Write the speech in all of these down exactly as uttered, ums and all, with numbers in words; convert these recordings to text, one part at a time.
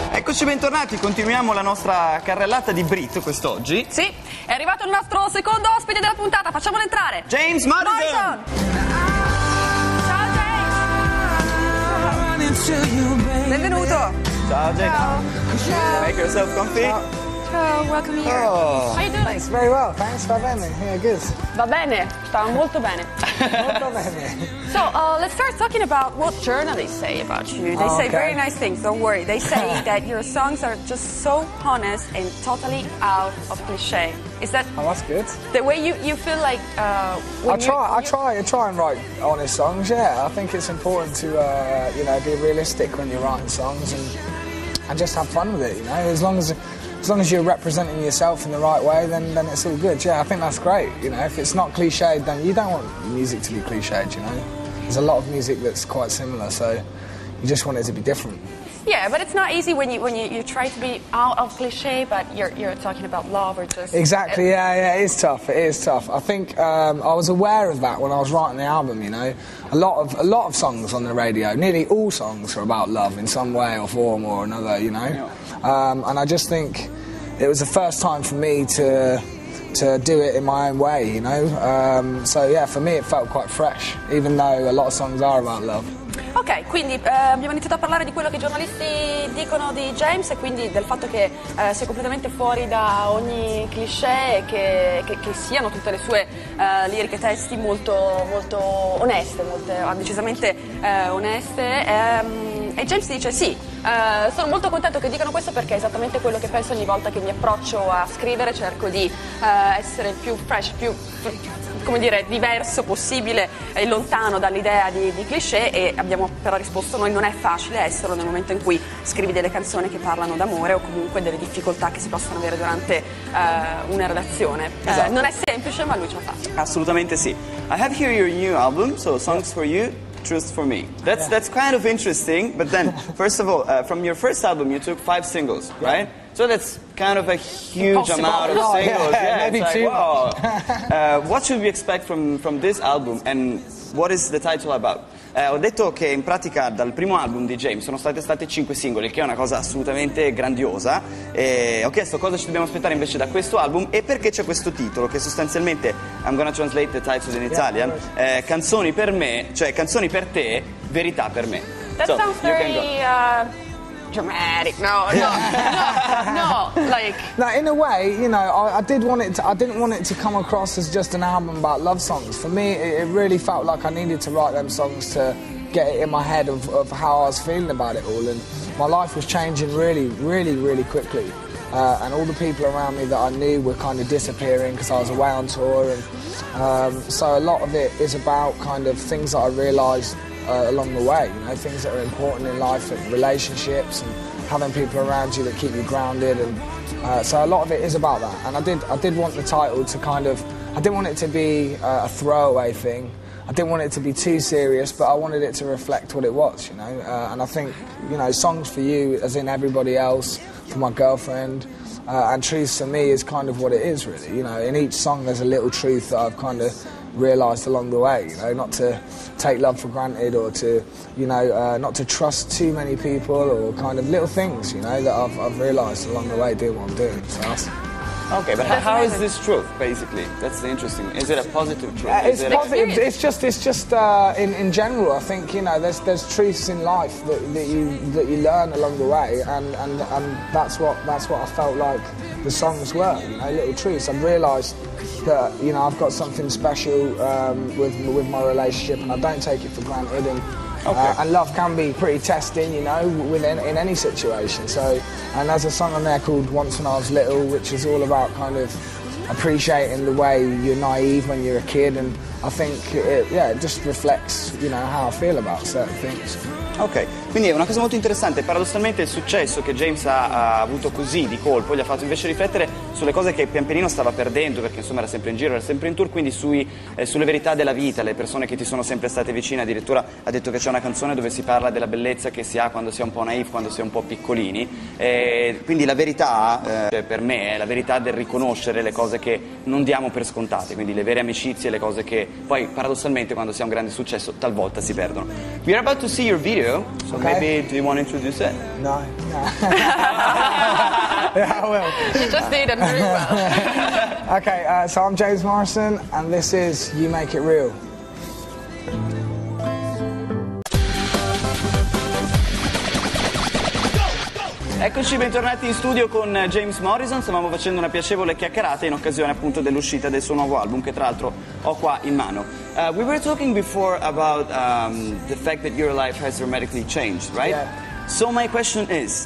Eccoci bentornati, continuiamo la nostra carrellata di Brit quest'oggi. Sì, è arrivato il nostro secondo ospite della puntata, facciamolo entrare! James Morrison! Morrison. Ciao James! Benvenuto! Ciao James! Ciao! Make yourself comfy. Ciao, welcome here. Oh. How you doing? Thanks, very well, thanks, va bene, yeah, good. Va bene, sta molto bene. Molto bene. So, uh, let's start talking about what journalists say about you. They Oh, say okay. very nice things, don't worry. They say that your songs are just so honest and totally out of cliché. Is that Oh, that's good. the way you, you feel like uh, when I try, you, I you- try, I try and write honest songs. Yeah, I think it's important to, uh, you know, be realistic when you're writing songs and and just have fun with it. You know, as long as as long as you're representing yourself in the right way, then then it's all good. Yeah, I think that's great. You know, if it's not cliched, then you don't want music to be cliched. You know, there's a lot of music that's quite similar, so you just want it to be different. Yeah, but it's not easy when you when you, you try to be out of cliché, but you're you're talking about love or just Exactly, yeah, yeah, it is tough, it is tough. I think um, I was aware of that when I was writing the album, you know. A lot of a lot of songs on the radio, nearly all songs are about love in some way or form or another, you know. Um, and I just think it was the first time for me to to do it in my own way, you know. Um, so yeah, for me it felt quite fresh, even though a lot of songs are about love. Ok, quindi eh, abbiamo iniziato a parlare di quello che i giornalisti dicono di James e quindi del fatto che eh, sia completamente fuori da ogni cliché e che, che, che siano tutte le sue eh, liriche e testi molto, molto oneste, molte, decisamente eh, oneste. Ehm, e James dice sì, eh, sono molto contento che dicano questo perché è esattamente quello che penso ogni volta che mi approccio a scrivere, cerco di eh, essere più fresh, più come dire, diverso possibile e lontano dall'idea di, di cliché, e abbiamo però risposto noi non è facile esserlo nel momento in cui scrivi delle canzoni che parlano d'amore o comunque delle difficoltà che si possono avere durante uh, una relazione. Esatto. Uh, non è semplice, ma lui ce la fa. Assolutamente sì. I have here your new album, so Songs for You, Truth for Me. That's that's kind of interesting, but then first of all, uh, from your first album you took five singles, right? So that's kind of a huge Impossible. amount of Oh, singles. yeah, Yeah, maybe it's like, too wow. uh, what should we expect from from this album, and what is the title about? Eh, ho detto che in pratica dal primo album di James sono state state cinque singoli, che è una cosa assolutamente grandiosa. E ho chiesto cosa ci dobbiamo aspettare invece da questo album e perché c'è questo titolo che sostanzialmente, I'm gonna translate the title in Italian, eh, canzoni per me, cioè canzoni per te, verità per me. That So, sounds you can very go. uh, dramatic. No, no, no, no, like... No, in a way, you know, I, I did want it to, I didn't want it to come across as just an album about love songs. For me, it, it really felt like I needed to write them songs to get it in my head of, of how I was feeling about it all. And my life was changing really, really, really quickly. Uh, and all the people around me that I knew were kind of disappearing because I was away on tour. And um, so a lot of it is about kind of things that I realised Uh, along the way, you know, things that are important in life, like relationships and having people around you that keep you grounded, and uh, so a lot of it is about that. And I did, I did want the title to kind of, I didn't want it to be uh, a throwaway thing. I didn't want it to be too serious, but I wanted it to reflect what it was, you know. Uh, and I think, you know, Songs for You, as in everybody else, for my girlfriend, uh, and Truth for Me is kind of what it is, really. You know, in each song there's a little truth that I've kind of realised along the way, you know, not to take love for granted or to, you know, uh, not to trust too many people or kind of little things, you know, that I've, I've realised along the way doing what I'm doing. So that's, Okay, but That's how is amazing. this truth, basically? That's the interesting. Is it a positive truth? Uh, it's Is it a- positive. It's just, it's just uh, in in general. I think, you know, there's there's truths in life that, that you that you learn along the way, and, and, and that's what that's what I felt like the songs were. You know, little truths. I've realised that, you know, I've got something special um, with with my relationship, and I don't take it for granted. And Okay. uh, and love can be pretty testing, you know, within in any situation. So, and there's a song on there called Once When I Was Little, which is all about kind of appreciating the way you're naive when you're a kid, and I think it, yeah, it just reflects, you know, how I feel about certain things. Ok, quindi è una cosa molto interessante. Paradossalmente il successo che James ha, ha avuto così di colpo gli ha fatto invece riflettere sulle cose che pian pianino stava perdendo, perché insomma era sempre in giro, era sempre in tour, quindi sui, eh, sulle verità della vita, le persone che ti sono sempre state vicine. Addirittura ha detto che c'è una canzone dove si parla della bellezza che si ha quando si è un po' naif, quando si è un po' piccolini, e quindi la verità eh, per me è la verità del riconoscere le cose che non diamo per scontate, quindi le vere amicizie, le cose che poi paradossalmente quando si ha un grande successo talvolta si perdono. We are about to see your video, so Okay. Maybe, do you want to introduce it? No, no. Yeah, I will. You just did it very well. Okay, uh, so I'm James Morrison, and this is You Make It Real. Eccoci, bentornati in studio con James Morrison. Stavamo facendo una piacevole chiacchierata in occasione appunto dell'uscita del suo nuovo album, che tra l'altro ho qua in mano. Uh, we were talking before about um, the fact that your life has dramatically changed, right? Yeah. So my question is,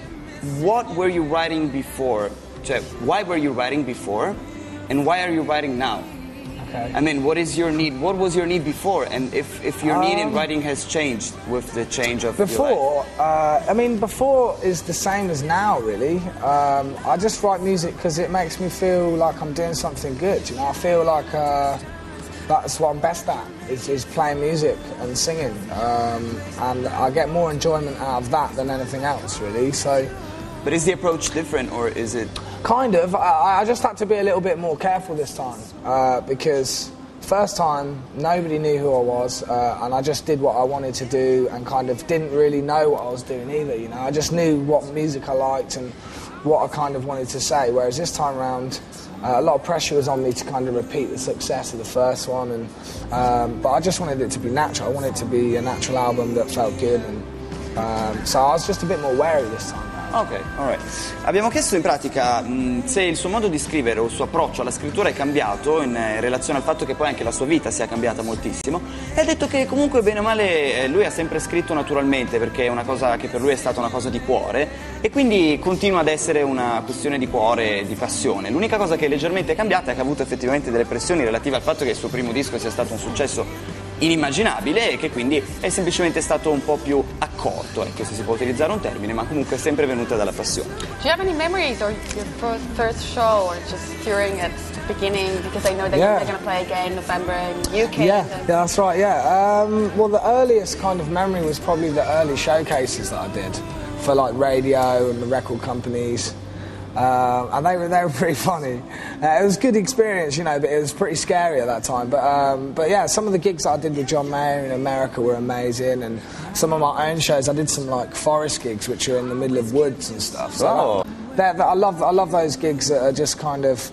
what were you writing before? Cioè, why were you writing before, and why are you writing now? Okay. I mean, what is your need? What was your need before? And if, if your um, need in writing has changed with the change of before, your life? Uh, I mean, before is the same as now, really. Um, I just write music because it makes me feel like I'm doing something good. You know, I feel like uh, that's what I'm best at, is, is playing music and singing. Um, and I get more enjoyment out of that than anything else, really. So. But is the approach different, or is it? Kind of. I, I just had to be a little bit more careful this time uh, because first time nobody knew who I was, uh, and I just did what I wanted to do and kind of didn't really know what I was doing either. You know, I just knew what music I liked and what I kind of wanted to say. Whereas this time round, uh, a lot of pressure was on me to kind of repeat the success of the first one, and um, but I just wanted it to be natural. I wanted it to be a natural album that felt good, and um, so I was just a bit more wary this time. Ok, alright. Abbiamo chiesto in pratica mh, se il suo modo di scrivere o il suo approccio alla scrittura è cambiato in eh, relazione al fatto che poi anche la sua vita sia cambiata moltissimo, e ha detto che comunque bene o male eh, lui ha sempre scritto naturalmente, perché è una cosa che per lui è stata una cosa di cuore, e quindi continua ad essere una questione di cuore e di passione. L'unica cosa che è leggermente cambiata è che ha avuto effettivamente delle pressioni relative al fatto che il suo primo disco sia stato un successo inimmaginabile e che quindi è semplicemente stato un po' più accorto, ecco, se si può utilizzare un termine, ma comunque è sempre venuta dalla passione. Do you have any memories or your first, first show or just during its beginning? Because I know that Yeah. you're going to play again in November in U K. Yeah, yeah, that's right, yeah. Um, well, the earliest kind of memory was probably the early showcases that I did for like radio and the record companies. Uh, and they were they were pretty funny. Uh, it was a good experience, you know, but it was pretty scary at that time. But um, but yeah, some of the gigs that I did with John Mayer in America were amazing, and some of my own shows, I did some like forest gigs, which are in the middle of woods and stuff. So Oh. they're, they're, I love I love those gigs that are just kind of.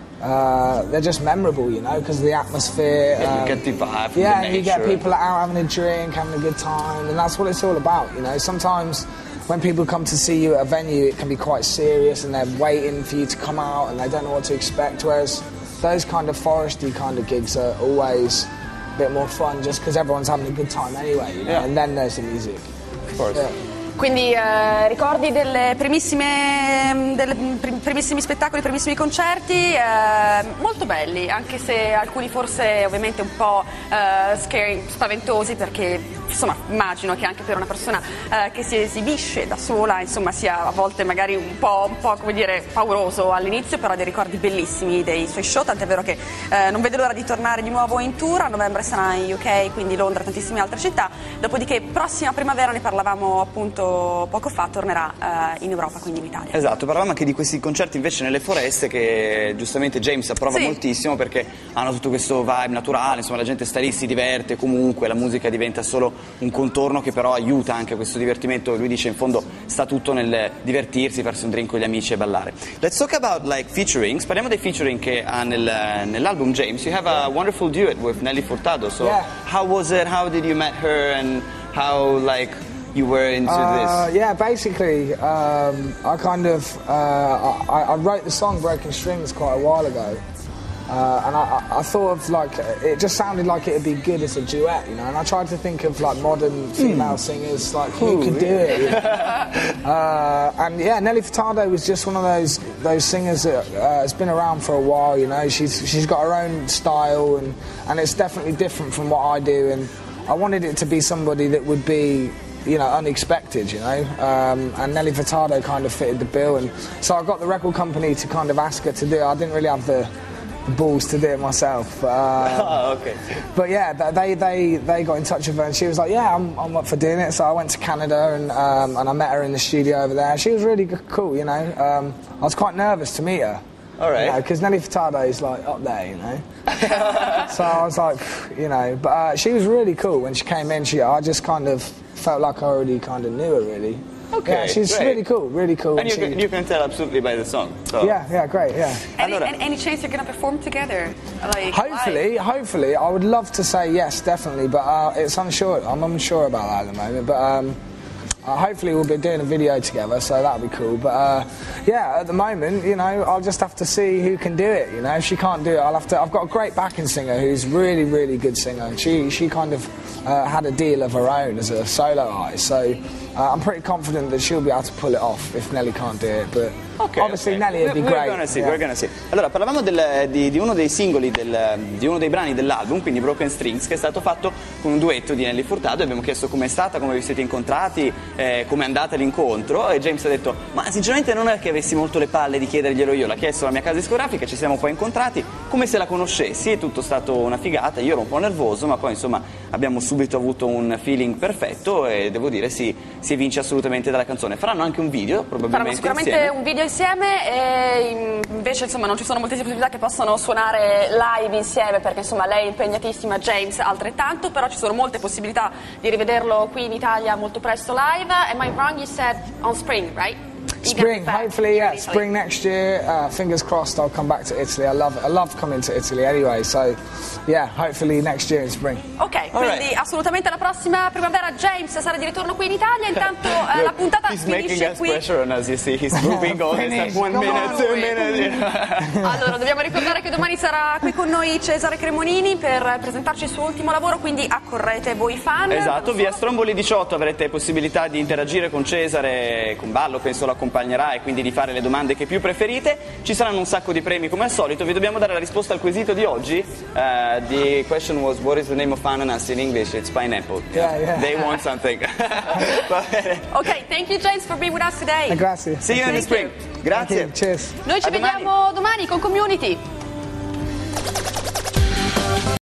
Uh, they're just memorable, you know, because of the atmosphere. Yeah, um, you get the vibe from Yeah, the and you get nature. people out having a drink, having a good time, and that's what it's all about, you know. Sometimes when people come to see you at a venue, it can be quite serious, and they're waiting for you to come out, and they don't know what to expect, whereas those kind of foresty kind of gigs are always a bit more fun, just because everyone's having a good time anyway, you know, Yeah. and then there's the music. Of course. Yeah. Quindi eh, ricordi delle primissime, delle prim- primissimi spettacoli, primissimi concerti, eh, molto belli, anche se alcuni forse ovviamente un po' eh, scary, spaventosi, perché insomma immagino che anche per una persona eh, che si esibisce da sola insomma sia a volte magari un po', un po' come dire pauroso all'inizio, però dei ricordi bellissimi dei suoi show, tant'è vero che eh, non vedo l'ora di tornare di nuovo in tour. A novembre sarà in U K, quindi Londra, tantissime altre città, dopodiché prossima primavera, ne parlavamo appunto poco fa, tornerà eh, in Europa, quindi in Italia. Esatto, parlavamo anche di questi concerti invece nelle foreste che giustamente James approva Sì. moltissimo, perché hanno tutto questo vibe naturale, insomma la gente sta lì, si diverte comunque, la musica diventa solo un contorno che però aiuta anche a questo divertimento. Lui dice in fondo sta tutto nel divertirsi, farsi un drink con gli amici e ballare. Let's talk about like featurings. Parliamo dei featuring che ha nel, nell'album James. You have a wonderful duet with Nelly Furtado, so Yeah. how was it, how did you met her, and how like you were into Uh, this? yeah, basically, um, I kind of uh, I, I wrote the song "Broken Strings" quite a while ago, uh, and I, I thought of like it just sounded like it'd be good as a duet, you know. And I tried to think of like modern female singers, like who Ooh, could do it. You know? uh, and yeah, Nelly Furtado was just one of those those singers that uh, has been around for a while. You know, she's she's got her own style, and and it's definitely different from what I do. And I wanted it to be somebody that would be, you know, unexpected, you know, um, and Nelly Furtado kind of fitted the bill, and so I got the record company to kind of ask her to do it. I didn't really have the, the balls to do it myself, but, uh, Oh, okay. but yeah, they, they they got in touch with her, and she was like, yeah, I'm, I'm up for doing it. So I went to Canada, and um, and I met her in the studio over there. She was really g- cool, you know. Um, I was quite nervous to meet her. All right. Because Nelly Furtado is like up there, you know. So I was like, you know, but uh, she was really cool when she came in. She, I just kind of felt like I already kind of knew her, really. Okay, yeah, she's great. really cool, really cool. And you, she, can, you can tell absolutely by the song. So. Yeah, yeah, great, yeah. Any, Allora. any chance you're going to perform together? Like, Hopefully, live? hopefully. I would love to say yes, definitely, but uh, it's unsure. I'm unsure about that at the moment, but um, uh, hopefully we'll be doing a video together, so that'll be cool. But uh, yeah, at the moment, you know, I'll just have to see who can do it. You know, if she can't do it, I'll have to. I've got a great backing singer who's really, really good singer, and she she kind of uh, had a deal of her own as a solo artist, so. Uh, I'm pretty confident that she'll be able to pull it off if Nelly can't do it, but okay, obviously okay. Nelly would be we're great. Gonna see, yeah. we're gonna see. Allora, parlavamo del, di, di uno dei singoli, del, di uno dei brani dell'album, quindi Broken Strings, che è stato fatto con un duetto di Nelly Furtado, e abbiamo chiesto com'è stata, come vi siete incontrati, eh, com'è andata l'incontro, e James ha detto, ma sinceramente non è che avessi molto le palle di chiederglielo io, l'ha chiesto la mia casa discografica, ci siamo poi incontrati, come se la conoscessi, è tutto stato una figata, io ero un po' nervoso, ma poi insomma abbiamo subito avuto un feeling perfetto, e devo dire si, si evince assolutamente dalla canzone. Faranno anche un video, probabilmente Faranno sicuramente insieme. un video insieme, e invece insomma non ci sono moltissime possibilità che possano suonare live insieme, perché insomma lei è impegnatissima, James altrettanto, però ci sono molte possibilità di rivederlo qui in Italia molto presto live. Am I wrong? You said on spring, right? Spring, hopefully, yeah. Spring next year. Uh, fingers crossed, I'll come back to Italy. I love, I love coming to Italy anyway. So, yeah, hopefully next year in spring. Ok, quindi right. assolutamente la prossima primavera James sarà di ritorno qui in Italia. Intanto eh, Look, la puntata he's finisce making us qui. pressure on us, you see. He's moving on. It's like one Come minute, on, two wait. minutes. Allora, dobbiamo ricordare che domani sarà qui con noi Cesare Cremonini per presentarci il suo ultimo lavoro, quindi accorrete voi fan. Esatto, via Stromboli diciotto avrete possibilità di interagire con Cesare, con Ballo penso lo accompagnerà, e quindi di fare le domande che più preferite. Ci saranno un sacco di premi come al solito. Vi dobbiamo dare la risposta al quesito di oggi. Uh, the question was, what is the name of ananas in English? It's pineapple. Yeah, yeah. They want something. Va bene. Ok, thank you James for being with us today. Grazie. See you in the Thank spring. you. Grazie. Cheers. Noi ci A domani. vediamo domani con Community.